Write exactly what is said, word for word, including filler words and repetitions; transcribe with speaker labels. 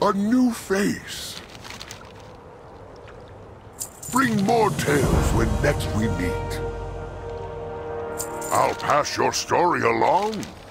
Speaker 1: A new face. Bring more tales when next we meet. I'll pass your story along.